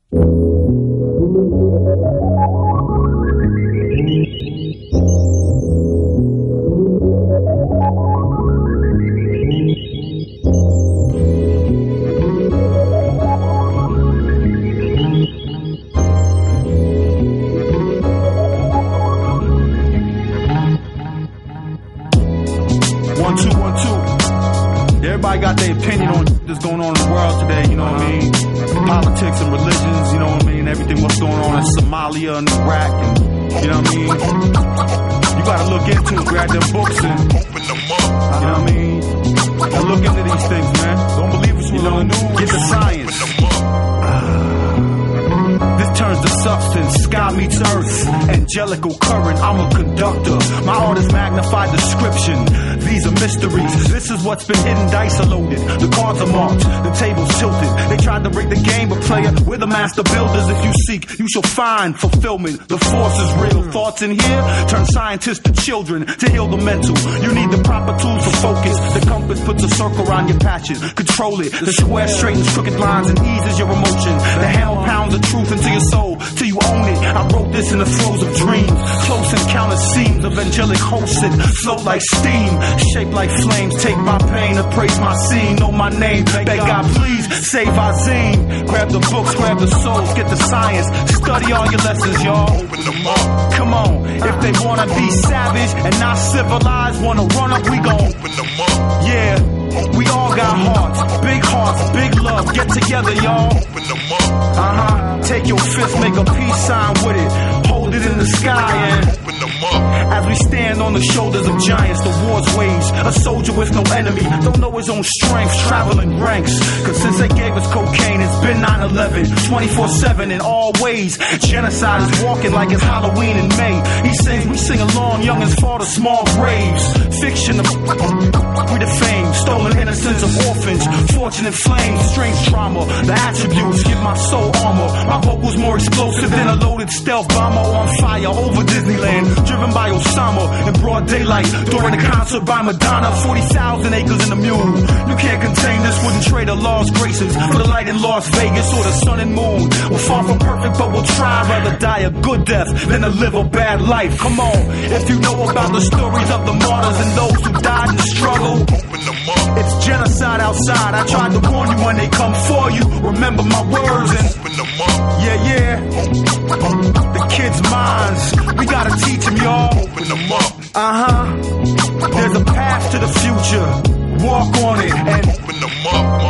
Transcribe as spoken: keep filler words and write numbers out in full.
One, two, one, two. Everybody got their opinion on what's going on in the world today, you know what I mean? Politics and religions, you know what I mean? Everything what's going on in Somalia and Iraq, and, you know what I mean? You gotta look into it, grab them books and open them up, you know what I mean? And look into these things, man. Don't believe what you know, get the science. This turns to substance, sky meets earth, angelical current, I'm a conductor. My art is magnified description, these are mysteries. This is what's been hidden, dice are loaded, the cards are marked, the table's tilted. They tried to rig the game, but player, we're the master builders. If you seek, you shall find fulfillment. The force is real, thoughts in here turn scientists to children to heal the mental. You need the proper tools for focus. The compass puts a circle around your patches, control it. The square straightens crooked lines and eases your emotion. The hammer pounds the truth into your soul till you own it. I wrote this in the throes of dreams. Close encounter seams of angelic hosts that float like steam, shaped like flames. Take my pain to praise my scene. Know my name, beg God please save Azeem. Grab the books, grab the souls, get the science. Study all your lessons, y'all. Open them up. Come on, if they wanna be savage and not civilized, wanna run up, we gon' open them up. Yeah. We all got hearts, big hearts, big love. Get together, y'all. Open them up. Uh-huh. Take your fist, make a peace sign with it. Hold it in the sky and open them up. As we stand on the shoulders of giants, the war's wage. A soldier with no enemy, don't know his own strength, traveling ranks. Cause since they gave us cocaine, it's been nine eleven, twenty-four seven in all ways. Genocide is walking like it's Halloween in May. He sings, we sing along, youngins fall to small graves. Fiction of we the fame, stolen innocence of orphans, fortunate flames, strange trauma. The attributes give my soul armor. My vocals more explosive than a loaded stealth bomber on fire over Disneyland, driven by Osama in broad daylight during a concert by Madonna. Forty thousand acres in the mule. You can't contain this. Wouldn't trade a lost graces for the light in Las Vegas or the sun and moon. We're far from perfect, but we'll try. Rather die a good death than to live a bad life. Come on, if you know about the stories of the martyrs and those who died in the struggle, open them up. It's genocide outside. I tried to warn you when they come for you. Remember my words and open them up. Yeah, yeah. The kids' minds, we gotta teach them, y'all. Open them up. Uh huh. There's a path to the future. Walk on it and open them up.